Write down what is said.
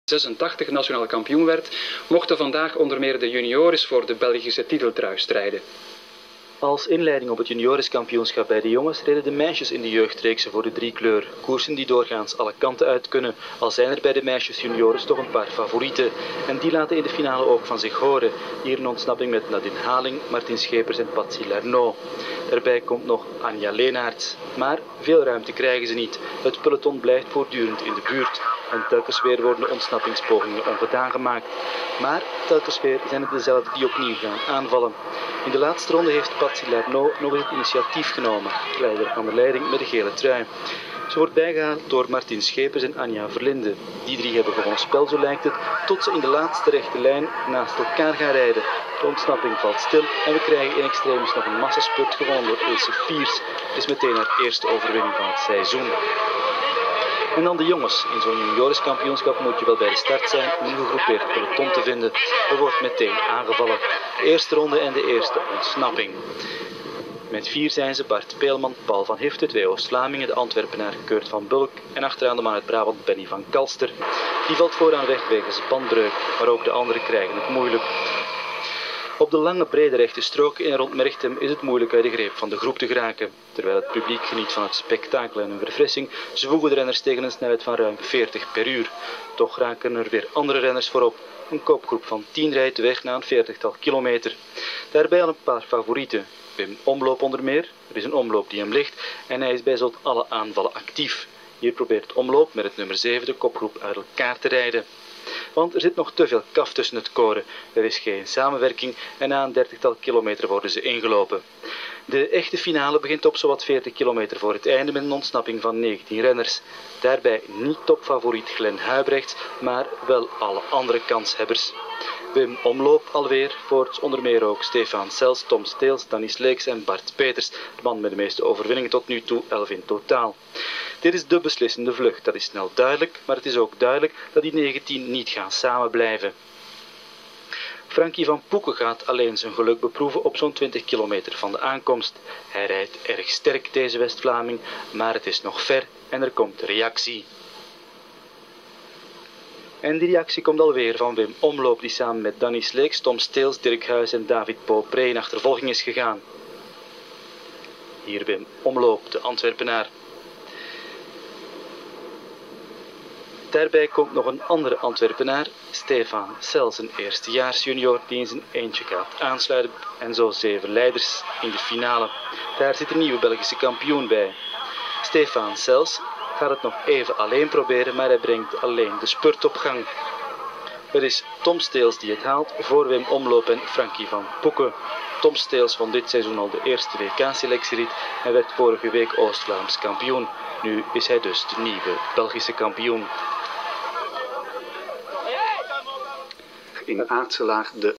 86 nationaal kampioen werd, mochten vandaag onder meer de juniores voor de Belgische titeltrui strijden. Als inleiding op het juniorenskampioenschap bij de jongens reden de meisjes in de jeugdreeksen voor de driekleur. Koersen die doorgaans alle kanten uit kunnen, al zijn er bij de meisjes juniores toch een paar favorieten. En die laten in de finale ook van zich horen. Hier een ontsnapping met Nadine Haling, Martin Schepers en Patsy Lernoux. Daarbij komt nog Anja Leenaerts. Maar veel ruimte krijgen ze niet. Het peloton blijft voortdurend in de buurt. En telkens weer worden de ontsnappingspogingen ongedaan gemaakt. Maar telkens weer zijn het dezelfde die opnieuw gaan aanvallen. In de laatste ronde heeft Patsy Lernoux nog eens het initiatief genomen. Leider aan de leiding met de gele trui. Ze wordt bijgehaald door Martin Schepers en Anja Verlinde. Die drie hebben gewoon spel, zo lijkt het, tot ze in de laatste rechte lijn naast elkaar gaan rijden. De ontsnapping valt stil en we krijgen in extremis nog een massaspurt gewonnen door Ilse Fiers. Het is meteen haar eerste overwinning van het seizoen. En dan de jongens. In zo'n juniorenskampioenschap moet je wel bij de start zijn om een gegroepeerd peloton te vinden. Er wordt meteen aangevallen. De eerste ronde en de eerste ontsnapping. Met 4 zijn ze Bart Peelman, Paul van Hifte, 2 Oost-Vlamingen, de Antwerpenaar Kurt van Bulk en achteraan de man uit Brabant Benny van Kalster. Die valt vooraan weg wegens bandbreuk, maar ook de anderen krijgen het moeilijk. Op de lange brede rechte strook in en rond Merchtem is het moeilijk uit de greep van de groep te geraken. Terwijl het publiek geniet van het spektakel en een verfrissing, zwoegen de renners tegen een snelheid van ruim 40 per uur. Toch raken er weer andere renners voorop. Een kopgroep van 10 rijdt de weg na een 40-tal kilometer. Daarbij al een paar favorieten. Wim Omloop onder meer. Er is een omloop die hem ligt en hij is bij zowat alle aanvallen actief. Hier probeert Omloop met het nummer 7 de kopgroep uit elkaar te rijden. Want er zit nog te veel kaf tussen het koren. Er is geen samenwerking en na een 30-tal kilometer worden ze ingelopen. De echte finale begint op zowat 40 kilometer voor het einde met een ontsnapping van 19 renners. Daarbij niet topfavoriet Glenn Huybrechts, maar wel alle andere kanshebbers. Wim Omloop alweer, voorts onder meer ook Stefan Sels, Tom Steels, Danny Sleeks en Bart Peters, de man met de meeste overwinningen tot nu toe, 11 in totaal. Dit is de beslissende vlucht, dat is snel duidelijk, maar het is ook duidelijk dat die 19 niet gaan samen blijven. Frankie van Poeken gaat alleen zijn geluk beproeven op zo'n 20 kilometer van de aankomst. Hij rijdt erg sterk, deze West-Vlaming, maar het is nog ver en er komt reactie. En die reactie komt alweer van Wim Omloop, die samen met Danny Sleeks, Tom Steels, Dirk Huijs en David Beaupré in achtervolging is gegaan. Hier Wim Omloop, de Antwerpenaar. Daarbij komt nog een andere Antwerpenaar, Stefan Sels, een eerstejaarsjunior die in zijn eentje gaat aansluiten. En zo 7 leiders in de finale. Daar zit een nieuwe Belgische kampioen bij. Stefan Sels gaat het nog even alleen proberen, maar hij brengt alleen de spurt op gang. Het is Tom Steels die het haalt voor Wim Omloop en Frankie van Poeken. Tom Steels won dit seizoen al de eerste WK-selectierit en werd vorige week Oost-Vlaams kampioen. Nu is hij dus de nieuwe Belgische kampioen. In de aardse laag de